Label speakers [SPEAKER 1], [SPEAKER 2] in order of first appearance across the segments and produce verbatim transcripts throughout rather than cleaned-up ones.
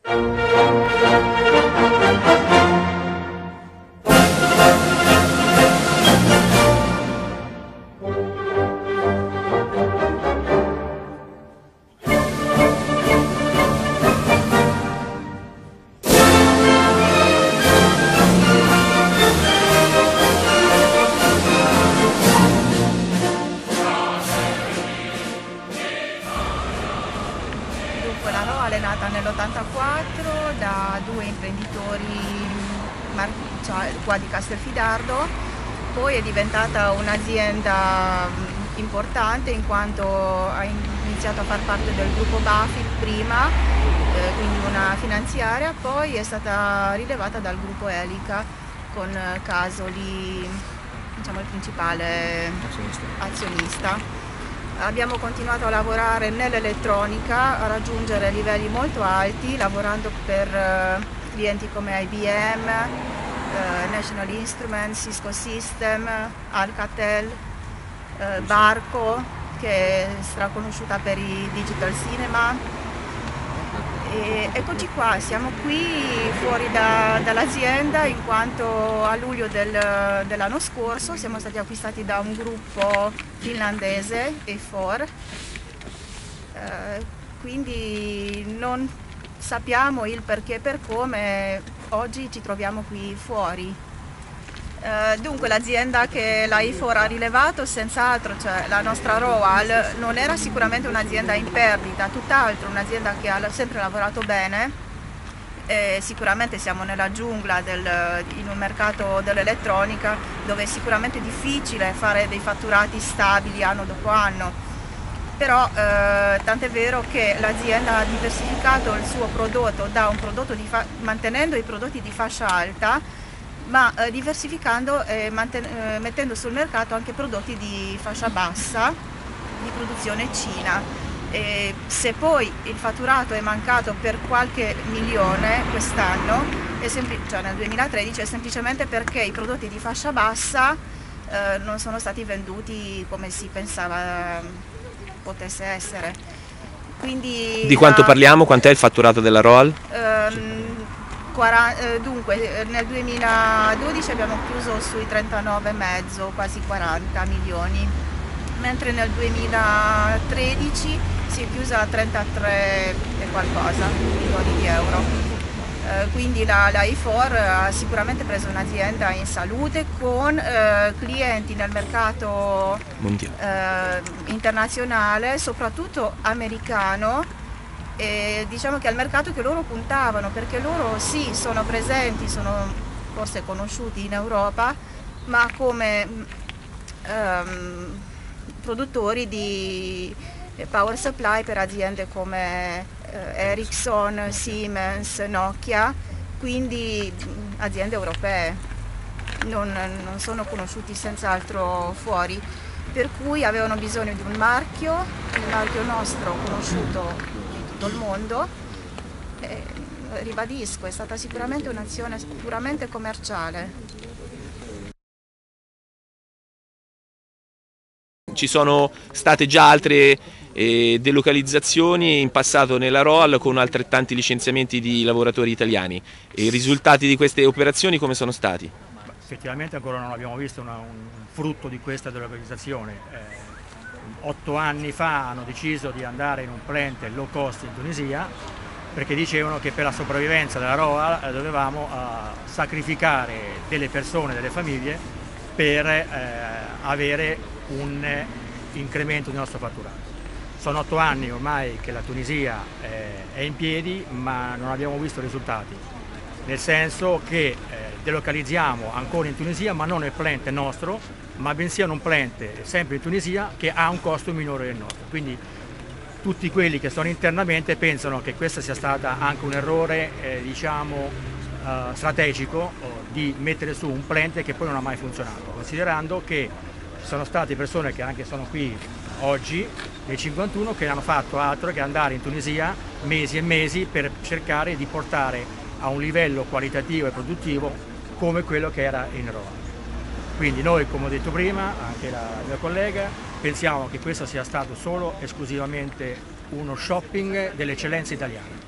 [SPEAKER 1] La Roal è nata nell'ottantaquattro da due imprenditori cioè, qua di Castelfidardo, poi è diventata un'azienda importante in quanto ha iniziato a far parte del gruppo Bafil prima, eh, quindi una finanziaria, poi è stata rilevata dal gruppo Elica con Casoli, diciamo, il principale azionista. azionista. Abbiamo continuato a lavorare nell'elettronica, a raggiungere livelli molto alti, lavorando per uh, clienti come I B M, uh, National Instruments, Cisco System, Alcatel, uh, Barco, che è straconosciuta per i digital cinema. E eccoci qua, siamo qui fuori da, dall'azienda in quanto a luglio del, dell'anno scorso siamo stati acquistati da un gruppo finlandese, E quattro, eh, quindi non sappiamo il perché e per come oggi ci troviamo qui fuori. Uh, dunque l'azienda che la E quattro ha rilevato senz'altro, cioè la nostra Roal, non era sicuramente un'azienda in perdita, tutt'altro un'azienda che ha sempre lavorato bene. E sicuramente siamo nella giungla del, in un mercato dell'elettronica dove è sicuramente difficile fare dei fatturati stabili anno dopo anno, però eh, tant'è vero che l'azienda ha diversificato il suo prodotto da un prodotto di mantenendo i prodotti di fascia alta, ma eh, diversificando e eh, mettendo sul mercato anche prodotti di fascia bassa di produzione Cina. E se poi il fatturato è mancato per qualche milione quest'anno, cioè nel duemilatredici, è semplicemente perché i prodotti di fascia bassa eh, non sono stati venduti come si pensava potesse essere. Quindi,
[SPEAKER 2] di quanto
[SPEAKER 1] la,
[SPEAKER 2] parliamo? Quant'è il fatturato della Roal?
[SPEAKER 1] Ehm, Dunque nel duemiladodici abbiamo chiuso sui trentanove e mezzo, quasi quaranta milioni, mentre nel duemilatredici si è chiusa a trentatré e qualcosa milioni di euro. Eh, quindi la, la E quattro ha sicuramente preso un'azienda in salute con eh, clienti nel mercato eh, internazionale, soprattutto americano. E diciamo che è il mercato che loro puntavano, perché loro sì sono presenti, sono forse conosciuti in Europa, ma come um, produttori di power supply per aziende come uh, Ericsson, Siemens, Nokia, quindi aziende europee, non, non sono conosciuti senz'altro fuori, per cui avevano bisogno di un marchio, il marchio nostro conosciuto il mondo. Eh, ribadisco, è stata sicuramente un'azione puramente commerciale.
[SPEAKER 2] Ci sono state già altre eh, delocalizzazioni in passato nella Roal con altrettanti licenziamenti di lavoratori italiani. E i risultati di queste operazioni come sono stati?
[SPEAKER 3] Effettivamente ancora non abbiamo visto una, un frutto di questa delocalizzazione. Eh, Otto anni fa hanno deciso di andare in un plant low cost in Tunisia perché dicevano che per la sopravvivenza della Roal dovevamo uh, sacrificare delle persone, delle famiglie per eh, avere un eh, incremento del nostro fatturato. Sono otto anni ormai che la Tunisia eh, è in piedi, ma non abbiamo visto risultati, nel senso che eh, delocalizziamo ancora in Tunisia, ma non il plant nostro, ma bensì in un plant sempre in Tunisia che ha un costo minore del nostro. Quindi tutti quelli che sono internamente pensano che questo sia stato anche un errore eh, diciamo, eh, strategico oh, di mettere su un plant che poi non ha mai funzionato, considerando che sono state persone che anche sono qui oggi, nei cinquantuno, che hanno fatto altro che andare in Tunisia mesi e mesi per cercare di portare a un livello qualitativo e produttivo come quello che era in Roal. Quindi noi, come ho detto prima, anche la mia collega, pensiamo che questo sia stato solo esclusivamente uno shopping delle eccellenze italiane.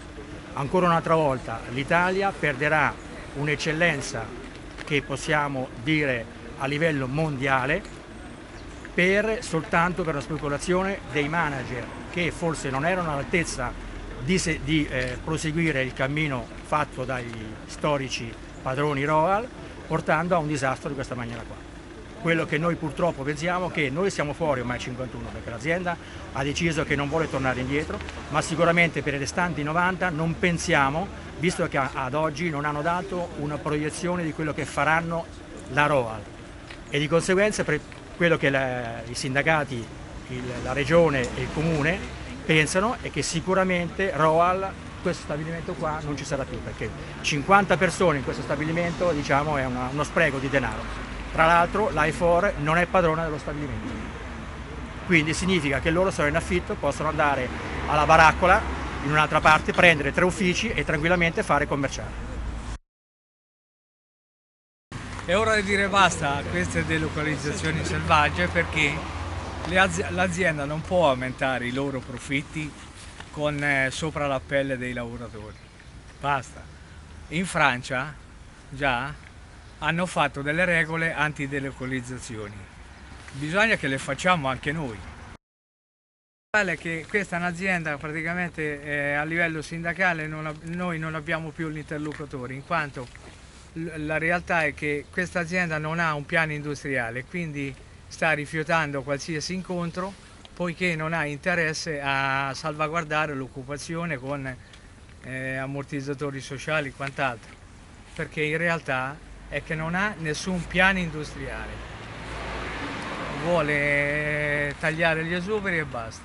[SPEAKER 3] ancora un'altra volta l'Italia perderà un'eccellenza che possiamo dire a livello mondiale per, soltanto per la speculazione dei manager che forse non erano all'altezza di, se, di eh, proseguire il cammino fatto dai storici padroni Roval, portando a un disastro di questa maniera qua. Quello che noi purtroppo pensiamo è che noi siamo fuori ormai cinquantuno, perché l'azienda ha deciso che non vuole tornare indietro, ma sicuramente per i restanti novanta non pensiamo, visto che ad oggi non hanno dato una proiezione di quello che faranno la Roval, e di conseguenza per quello che la, i sindacati, il, la regione e il comune pensano è che sicuramente Roval, questo stabilimento qua, non ci sarà più, perché cinquanta persone in questo stabilimento, diciamo, è una, uno spreco di denaro. Tra l'altro l'I quattro non è padrona dello stabilimento, quindi significa che loro sono in affitto, possono andare alla baraccola in un'altra parte, prendere tre uffici e tranquillamente fare commerciale.
[SPEAKER 4] È ora di dire basta a queste delocalizzazioni selvagge, perché l'azienda non può aumentare i loro profitti con eh, sopra la pelle dei lavoratori. Basta. In Francia già hanno fatto delle regole antidelocalizzazioni, bisogna che le facciamo anche noi. Che questa è un'azienda praticamente eh, a livello sindacale non noi non abbiamo più l'interlocutore, in quanto la realtà è che questa azienda non ha un piano industriale, quindi sta rifiutando qualsiasi incontro, poiché non ha interesse a salvaguardare l'occupazione con eh, ammortizzatori sociali e quant'altro, perché in realtà è che non ha nessun piano industriale, vuole tagliare gli esuberi e basta.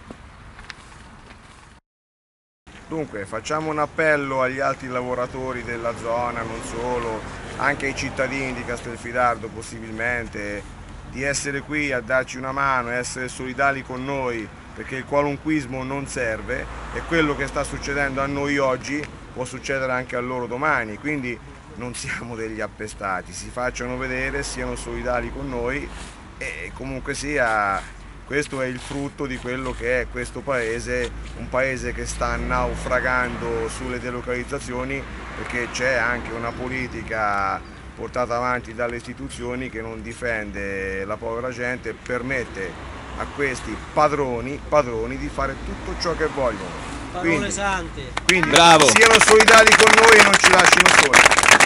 [SPEAKER 5] Dunque facciamo un appello agli altri lavoratori della zona, non solo, anche ai cittadini di Castelfidardo possibilmente, di essere qui a darci una mano, essere solidali con noi, perché il qualunquismo non serve e quello che sta succedendo a noi oggi può succedere anche a loro domani, quindi non siamo degli appestati, si facciano vedere, siano solidali con noi e comunque sia, questo è il frutto di quello che è questo paese, un paese che sta naufragando sulle delocalizzazioni, perché c'è anche una politica portata avanti dalle istituzioni che non difende la povera gente e permette a questi padroni, padroni di fare tutto ciò che vogliono.
[SPEAKER 6] Parole sante.
[SPEAKER 5] Quindi
[SPEAKER 2] Bravo.
[SPEAKER 5] Siano solidali con noi e non ci lasciano soli.